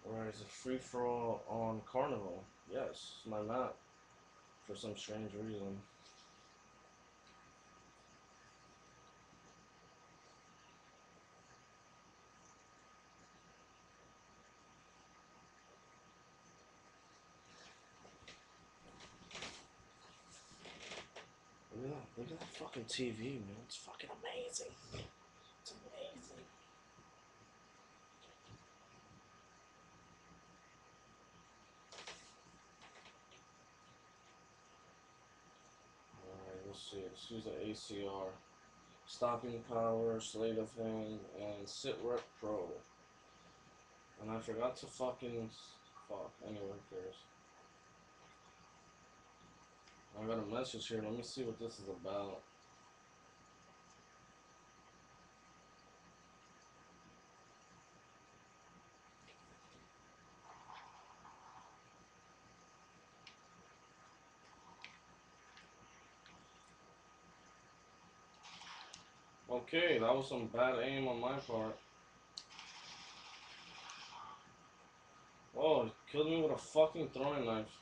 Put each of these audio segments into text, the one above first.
Or is it free for all on Carnival? Yes, my map. For some strange reason. Look at that fucking TV, man. It's fucking amazing. It's amazing. Alright, let's see. Let's use the ACR. Stopping power, sleight of hand, and sit rep pro. And I forgot to fucking. Fuck. Anyway, who cares? I got a message here. Let me see what this is about. Okay, that was some bad aim on my part. Oh, he killed me with a fucking throwing knife.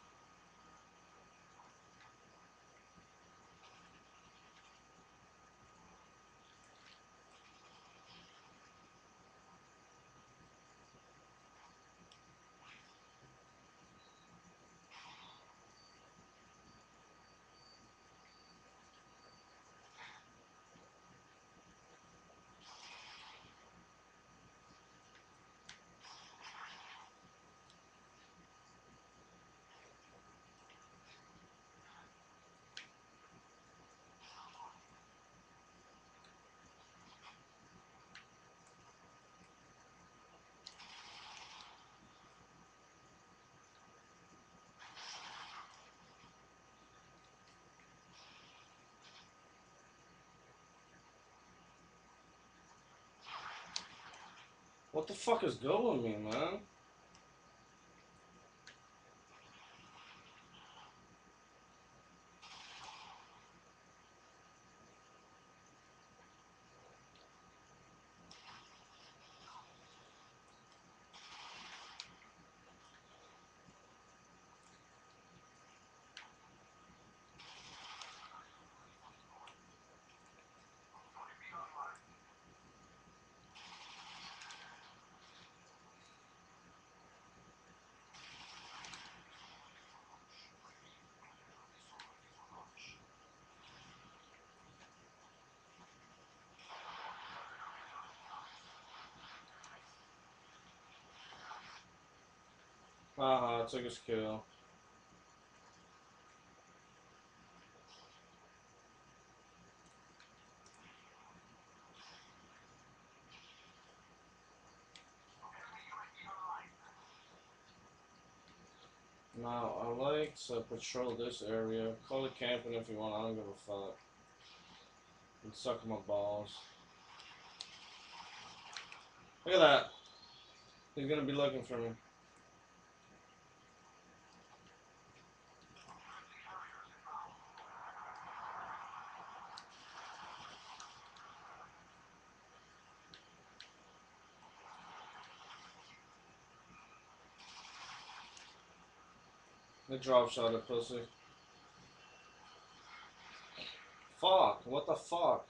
What the fuck is going with me, man? Haha, I took his kill. Now, I like to patrol this area. Call it camping if you want, I don't give a fuck. And suck my balls. Look at that. He's gonna be looking for me. They drop shot at pussy. Fuck, what the fuck?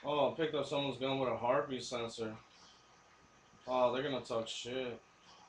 Oh, I picked up someone's gun with a heartbeat sensor. Oh, they're gonna talk shit.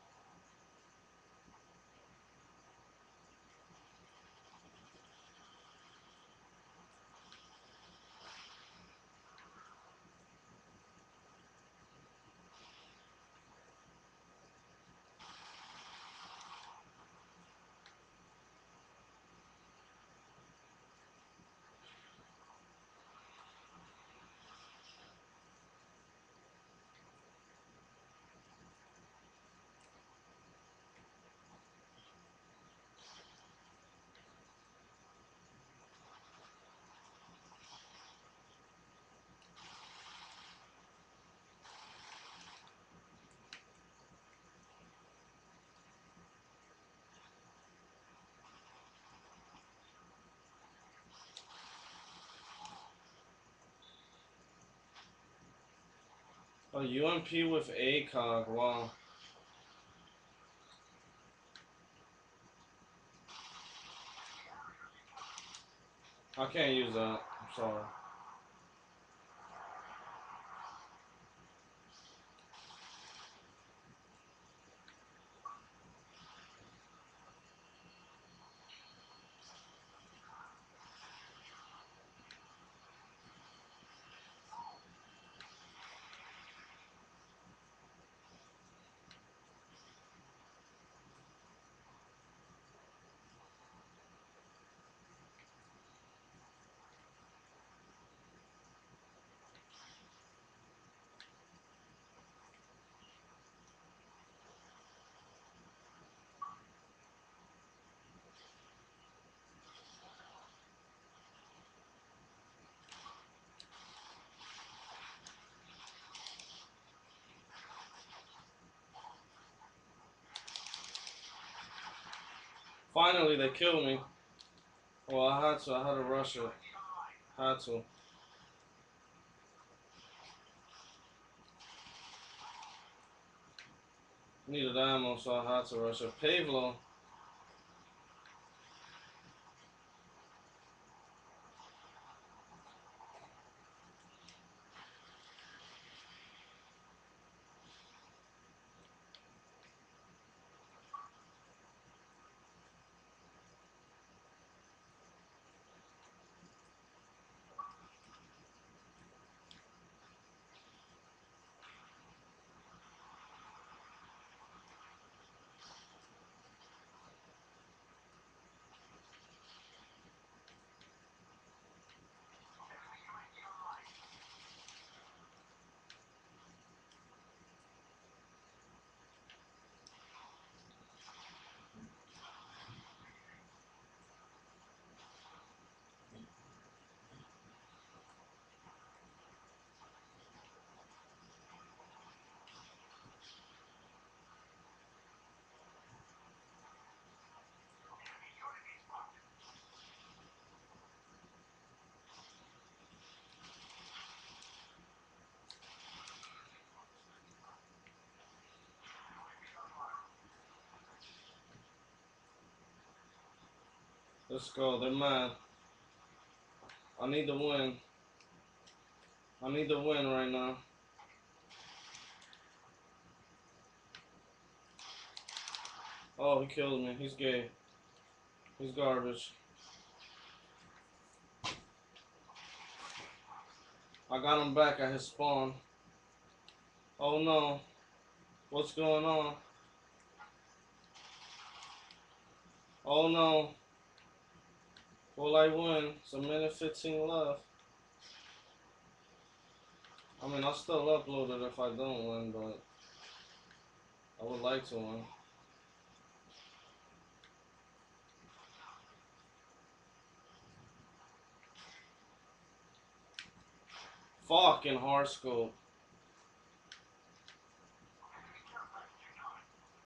A UMP with ACOG, wow. I can't use that, I'm sorry. Finally, they killed me. Well, I had to rush it. Had to. Needed ammo, so I had to rush it. Pavlo. Let's go, they're mad. I need to win. I need to win right now. Oh, he killed me. He's gay. He's garbage. I got him back at his spawn. Oh no. What's going on? Oh no. Will I win? It's a minute 15 left. I mean, I'll still upload it if I don't win, but I would like to win. Fucking hard scope.